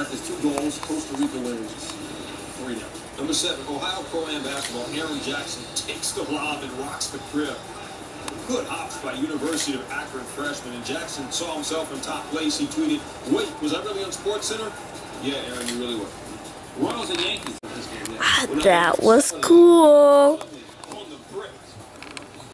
America's 2 goals. Costa Rica wins 3-0. Number 7, Ohio Pro-Am basketball. Aaron Jackson takes the lob and rocks the crib. Good hops by University of Akron freshman. And Jackson saw himself in top place. He tweeted, "Wait, was I really on SportsCenter?" Yeah, Aaron, you really were. Royals and Yankees in this game. Yeah. That was cool.